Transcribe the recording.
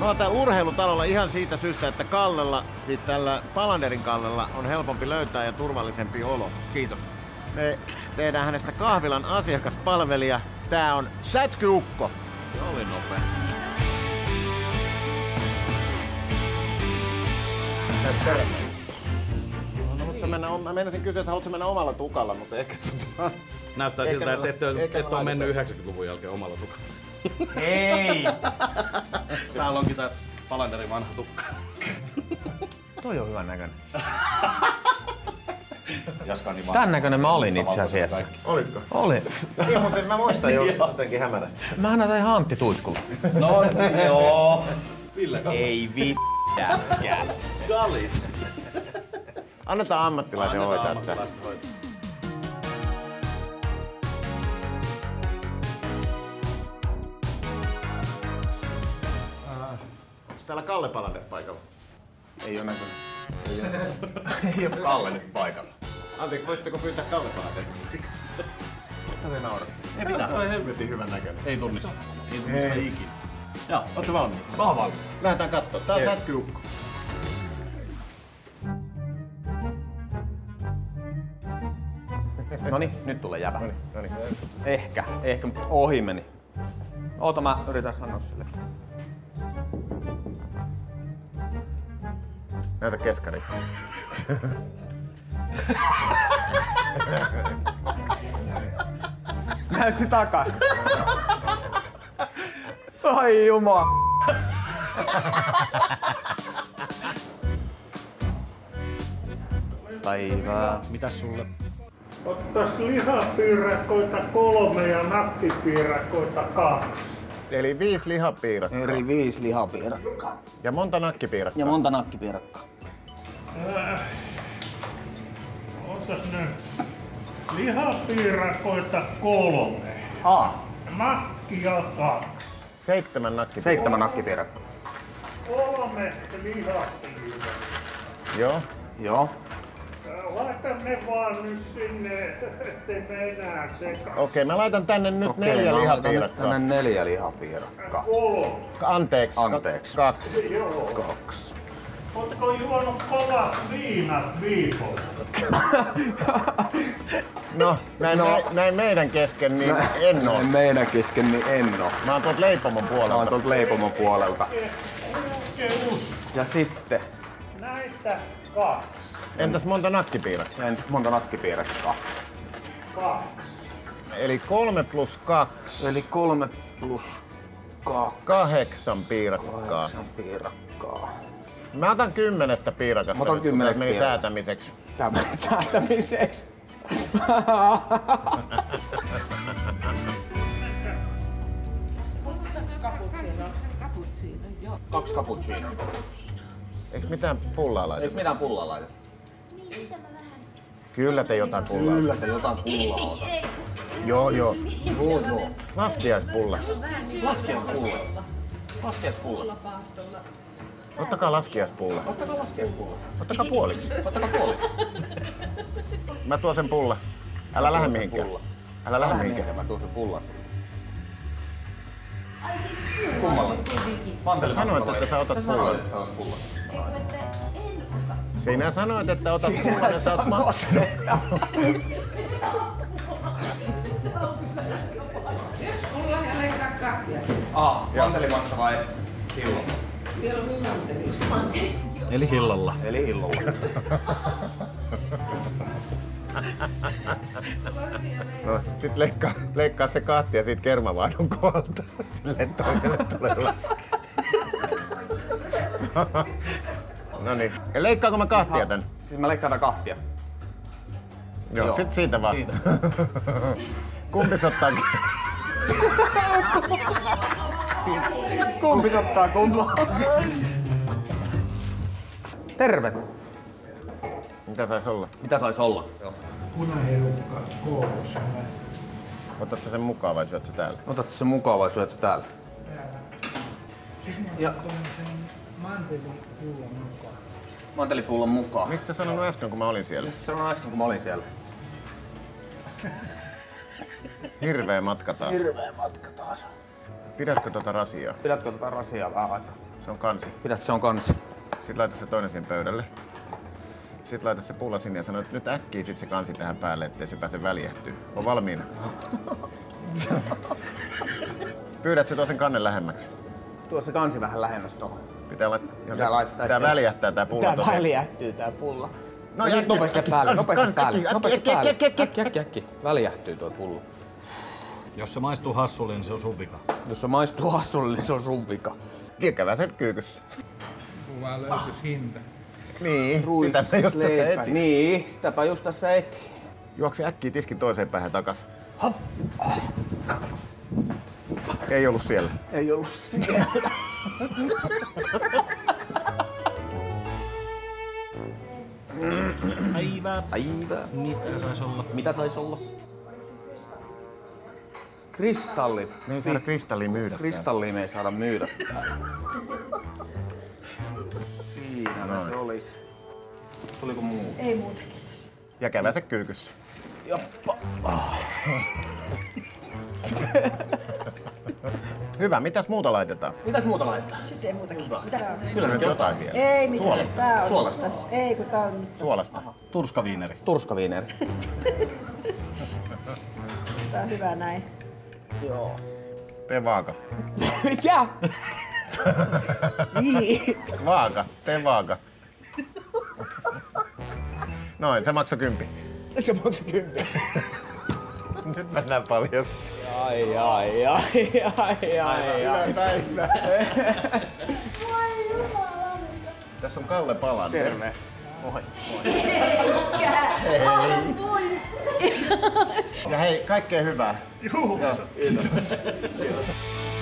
Me ollaan täällä urheilutalolla ihan siitä syystä, että Kallella, siis tällä Palanderin Kallella on helpompi löytää ja turvallisempi olo. Kiitos. Me tehdään hänestä kahvilan asiakaspalvelija. Tää on Sätkyukko. Se oli nopea. Mä meinasin kysyä, että haluatko mennä omalla tukalla, mutta ehkä... Näyttää siltä, että et ole mennyt 90-luvun jälkeen omalla tukalla. Ei! Täällä onkin tää Palanderin vanha tukka. Toi on hyvän näköinen. Jaskani vaan. Tän näköinen mä olin itse asiassa. Olitko? Oli. Niin, mutta mä muistan jo jotenkin hämärästi. Mä näytän ihan Antti Tuiskulla. No joo. Ville, Ei vitääkään. Galis. Annetaan ammattilaisen hoitaa tää. Onko täällä Kalle Palander paikalla? Ei oo näkynyt. Ei oo Kalle nyt paikalla. Anteeksi, voisitteko pyytää Kalle Palander? Mitä te naurat? Ei mitään. Toi helvetin hyvän näköinen. Ei tunnista. Ei tunnista ikinä. Joo. Ootko valmis? Mä oon valmis. Lähdetään kattoo. Tää on Sätkyukko. Noniin, nyt tulee jäbä. Noniin. Ehkä, mutta ohi meni. Oota, mä yritän sanoa sille. Näytä keskari. Näytti takas. Ai jumala. Päivää. Mitäs sulle? Ottais lihapiirakoita 3 ja nakkipiirakoita 2. Eli 5 lihapiirakkaa. Eri 5 lihapiirakkaa. Ja monta nakkipiirakkaa. Ja monta nakkipiirakkaa. Otas nyt lihapiirakoita 3. Nakkia 2. 7 nakkipiirakkaa. 7 nakkipiirakkaa. 3 lihapiirakkaa. Joo. Joo. Laita ne vaan nyt sinne, ettei me enää sekas. Okei, mä laitan tänne nyt 4 lihapiirakkaa. Tänne 4 lihapiirakkaa. 3. Anteeksi. Anteeksi. 2. Joo. 2. Ootko juonut kovat viinat viikolla? No, näin meidän kesken, niin en oo. Meidän kesken, niin en oo. Mä oon tuolta leipomon Mä oon puolelta. tuolta leipomon puolelta. Oikein usko. Ja sitten, Näitä 2. Entäs monta nakkipiirakkaa? entäs monta nakkipiirakkaa? 2. Eli 3 plus 2. Eli 3 plus 2. 8 piirakkaa. 8 piirakkaa. Mä otan 10 piirakasta. Mä otan nyt, 10 kun meni piirakasta. säätämiseksi. Tämän säätämiseksi. Kaksi cappuccino. Eiks mitään pullaa laita? Eikö mitään pullaa laita? Kyllä te jotain pullaa. Kyllä te jotain pullaa ota. Joo. Joo. Laskiaispulla. Laskiaispulla. Laskiaispulla. Ottakaa laskiaispulla. Ottakaa laskiaispulla. Ottakaa puoliksi. Ottakaa puoliksi. Mä tuon sen pulla. Älä lähde mihinkään. Älä lähde mihinkään. Mä tuon sen pullan sulle. Kummalla? Sä sanoit, että sä otat pullan. Sä otat pullan. Sinä sanoit, että otat pullan ja sä oot maksaa. Mantelimassa vai hillolla? Eli hillalla. Eli hillolla. No, sit leikkaa se kahtia siitä kermavaadon kohdalta. Silleen toiselle tulee. Noniin. Ja leikkaanko mä kahtia tän? Siis mä leikkaan tän kahtia. Joo, sit siitä vaan. Siitä. Kumpi se ottaa? Kumpi ottaa kumpaa? Terve! Mitä sais olla? Mitä sais olla? Punaherukka 3. Otat sä sen mukaan vai syöt sä täällä? Otat sen mukaan vai syöt sä täällä? Ja Mantelipulla mukaan. mantelipullon mukaan. Miksi sä sanonut äsken, kun mä olin siellä? Sanoin äsken, kun mä olin siellä. Hirveä matka taas. Hirveä matka taas. Pidätkö tota rasiaa? Pidätkö tätä rasiaa vähän aikaa? Se on kansi. Pidät, se on kansi. Sitten laita se toinen siihen pöydälle. Sitten laita se pulla sinne ja sano, että nyt äkkiä sit se kansi tähän päälle, ettei se pääse väljähtyä. On valmiina. Pyydät se toisen kannen lähemmäksi. Tuo se kansi vähän lähemmäs tuohon. Pitää väljähtää tää pulla. Pitää väljähtyy tää pulla. No nyt nopeasti päälle, nopeasti päälle. Äkki. Väljähtyy tuo pulla. Jos se maistuu hassulle, niin se on sun vika. Jos se maistuu hassulle, niin se on sun vika. Käykää sen kyykyssä. Vaan löytys hinta. Niin, sitä just tässä eti. Niin, sitäpä just tässä eti. Juoksi äkkiä tiskin toiseen päähän takas. Ei ollut siellä. Ei ollut siellä. Päivää. Mitä sais olla? Mitä sais olla? Kristalli. Me ei saada kristallia myydä. Kristallia me ei saada myydä. Siinä se olis. Tuliko muu? Ei muuta, kiitos. Ja käydään se kyykyssä. Joppa. Hyvä, mitäs muuta laitetaan? Mitäs muuta laitetaan? Sitten ei muuta, kiitos. Tää on. Kyllä nyt jotain vielä. Ei mitään, Suolasta. tää on Suolasta. tässä. Ei, kun tää on nyt tässä. Suolasta. Turskaviineri. Turskaviineri. Tää on hyvä näin. Joo. Tee vaaka. Mikä? Niin. Vaaka, tee vaaka. Noin, se maksoi 10. Se maksoi 10. Nyt mennään paljon. Ai. Hyvää päivää. Tässä on Kalle Palander. Terve. Moi. Ja hei, kaikkea hyvää. Juu. Kiitos.